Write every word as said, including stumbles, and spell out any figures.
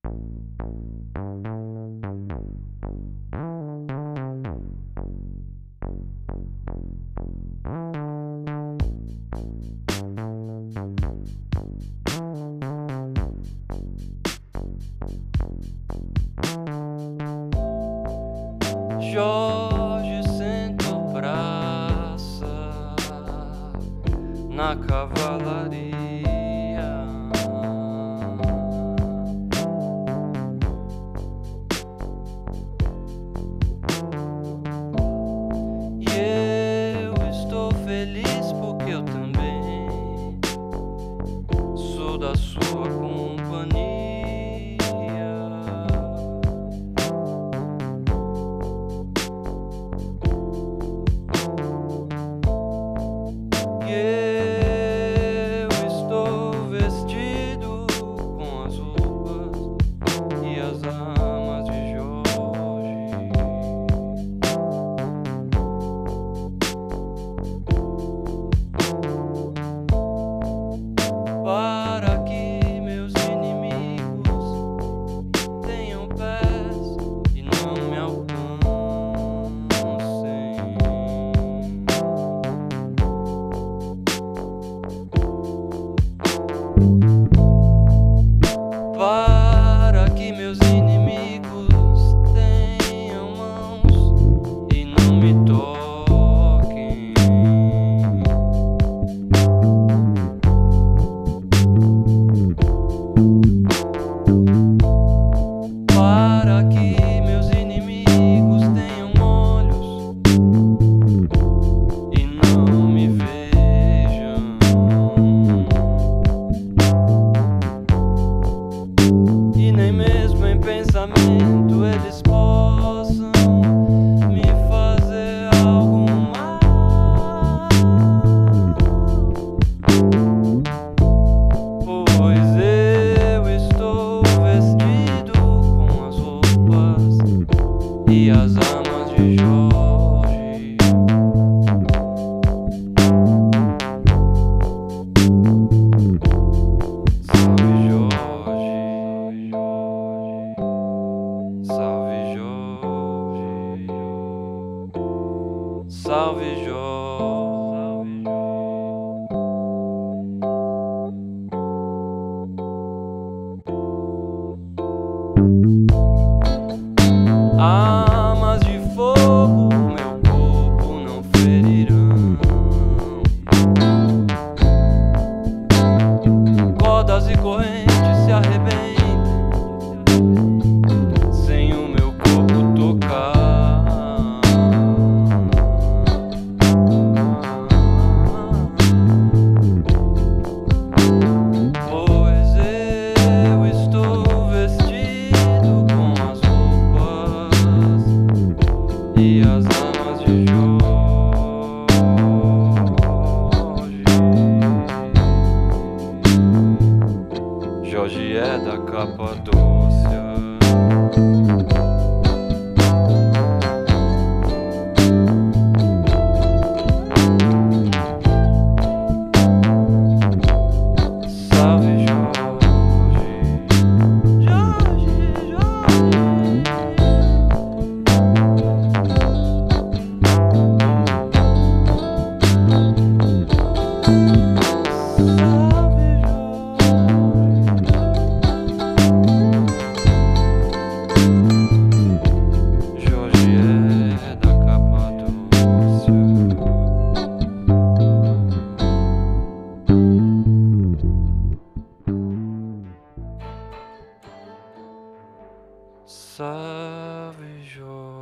Jorge sentou praça na cavalaria. E eu estou feliz porque eu também sou da sua companhia. Eu estou vestido com as roupas e as armas de Jorge. Para que meus inimigos tenham pés e não me alcancem. Para que meus inimigos tenham mãos e não me toquem. Para que meus inimigos tenham olhos e não me vejam. E nem mesmo em pensamento eles possam me fazer algo mal, pois eu estou vestido com as roupas e as armas de Jorge. Salve Jorge, salve Jorge, salve Jorge. Armas de fogo meu corpo não ferirão. Cordas e correntes se arrebentem sem o meu corpo tocar. Pois eu estou vestido com as roupas e as armas de Jorge. Jorge é da Capadócia. Salve Jorge, Jorge, Jorge. Jorge é da Capadócia. Salve Jorge.